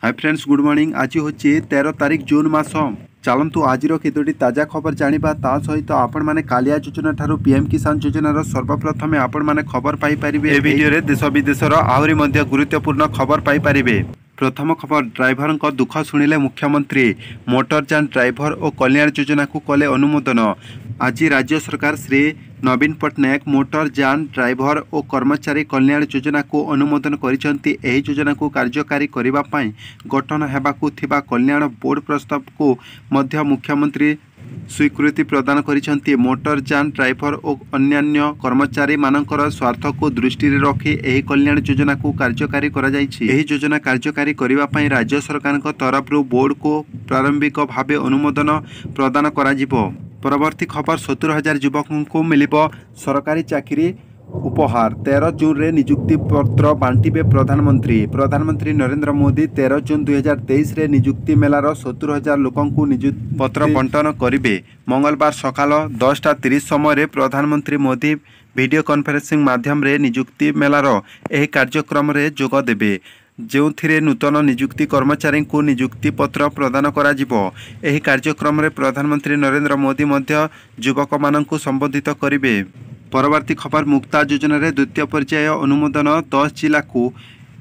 Hi friends, good morning. आज हूँ 13 तारीख जून मास। चलतु आज केतोटी ताजा खबर जानिबा। ता सहित आपण माने कालिया योजना ठारू पीएम किसान योजनार सर्वप्रथमे आपण माने खबर पाई परिबे। ए वीडियो रे देश विदेशर आहुरी मध्य गुरुत्वपूर्ण खबर पाई परिबे। प्रथम खबर, ड्राइवर दुख शुणिले मुख्यमंत्री। मोटरयान ड्राइवर और कल्याण योजना को कले अनुमोदन। आज राज्य सरकार श्री नवीन पट्टनायक मोटरयान ड्राइवर और कर्मचारी कल्याण योजना को अनुमोदन करिसेंती। एही योजना को कार्यकारी करिबा पई गठन हेबाकु थिबा कल्याण बोर्ड प्रस्ताव को मध्य मुख्यमंत्री स्वीकृति प्रदान करिसेंती। मोटरयान ड्राइवर और अन्यान्य कर्मचारी मानकर स्वार्थ को दृष्टि रखी एही कल्याण योजना को कार्यकारी करा जायछि। एही योजना कार्यकारी करिबा पई राज्य सरकार तरफ बोर्ड को प्रारंभिक भावे अनुमोदन प्रदान करा जिवो। परवर्ती खबर, 70,000 युवकों को मिलिबो सरकारी चाकरी उपहार। 13 जून रे नियुक्ति पत्र बांटिबे प्रधानमंत्री नरेंद्र मोदी 13 जून 2023 रे नियुक्ति मेलार 70,000 लोकों को नियुक्ति पत्र बंटन करिबे। मंगलवार सकाल 10:30 समय प्रधानमंत्री मोदी वीडियो कॉन्फ्रेंसिंग माध्यम रे नियुक्ति मेलार एही कार्यक्रम रे जोग देबे, जो नूतन नियुक्ति कर्मचारी को नियुक्ति पत्र प्रदान करा जिवो। एही कार्यक्रम रे प्रधानमंत्री नरेंद्र मोदी मध्य युवक माननकु संबोधित करिवे। परवर्ती खबर, मुक्ता योजना रे द्वितीय पर्याय अनुमोदन। 10 जिला को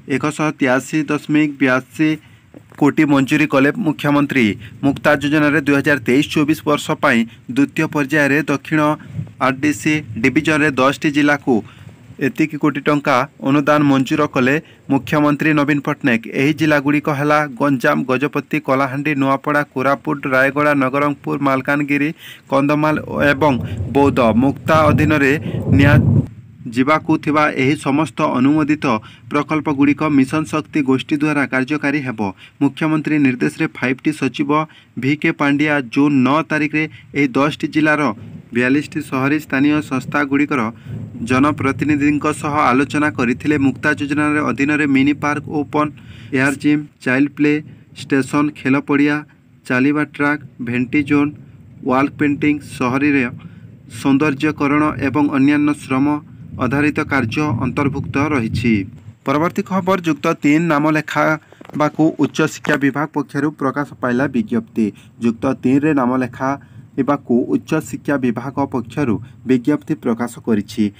183.82 कोटी मंजूरी कले मुख्यमंत्री। मुक्ता योजना रे 2023-24 वर्ष पई द्वितीय पर्याय रे दक्षिण आरडीसी डिविजन रे 10 जिला को एतिकी कोटी टंका अनुदान मंजूर कले मुख्यमंत्री नवीन पट्टनायक। एही जिला गुड़िक है गंजाम, गजपति, कलाहांडी, नुआपड़ा, कोरापुट, रायगड़ा, नवरंगपुर, मालकानगिरी, कंधमाल एवं बौद्ध। मुक्ता अधीन निया जीवाकु थिबा एही समस्त अनुमोदित प्रकल्प गुड़िक मिशन शक्ति गोष्ठी द्वारा कार्यकारी हेबो। मुख्यमंत्री निर्देश रे 5टी सचिव VK पांड्या जून 9 तारिख रे एही 10टी जिलार 42टी शहरी स्थानीय संस्था गुड़िकर जनप्रतिनिधि सह आलोचना करथिले। मुक्ता योजना रे अधीन रे mini park, open air gym, child play station, खेल पड़िया, चलिबा ट्रैक, भेंटी जोन, वाल पेंटिंग, शहरी रे सौंदर्यकरण एवं अन्यान्य श्रम आधारित कार्य अंतर्भुक्त रही। परवर्ती खबर, युक्त 3 नाम लेखा उच्च शिक्षा विभाग पक्षरु प्रकाश पाइला विज्ञप्ति। युक्त 3 रे नाम लेखा उच्च शिक्षा विभाग पक्षरु विज्ञप्ति प्रकाश करिछि।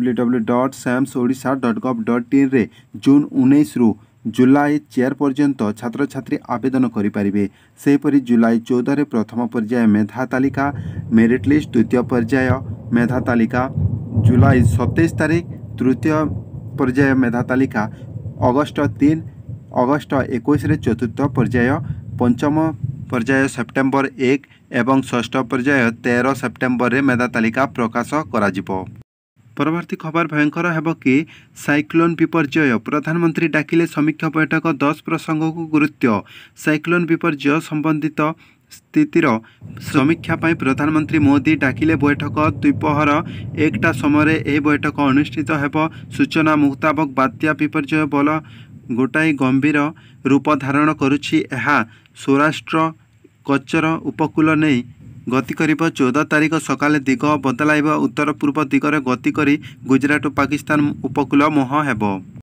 www.samsodisha.gov.in रे जून 19 रु जुलाई 4 पर्यंत छात्र छात्री आवेदन करिपारिबे। सेपरि जुलाई 14 रे प्रथम पर्याय मेधा तालिका मेरिट लिस्ट, द्वितीय पर्याय मेधा तालिका जुलाई 27 तारीख, तृतीय पर्याय मेधा तालिका अगस्त 3, अगस्त 21 रे चतुर्थ पर्याय, पंचम पर्याय सेप्टेम्बर 1 एवं षष्ठ पर्याय 13 सेप्टेम्बर रे मेधा तालिका प्रकाश कराजिबो। परवर्ती खबर, भयंकर हेब कि साइक्लोन विपर्यय। प्रधानमंत्री डाकिले समीक्षा बैठक। 10 प्रसंग को गुरुत्व। साइक्लोन विपर्यय संबंधित स्थितिर समीक्षा पाई प्रधानमंत्री मोदी डाकिले बैठक। द्विपहर 1टा समय यह बैठक अनुष्ठित हेब। सूचना मुताबक बात्या विपर्यय बल गोटाई गंभीर रूप धारण करुछि। एहा सौराष्ट्र कच्चर उपकूल नहीं गति करिब। 14 तारीख सकाले दिग बदलाइब। उत्तर पूर्व दिगरे गति करी गुजरात और पाकिस्तान उपकूल मुह हेब।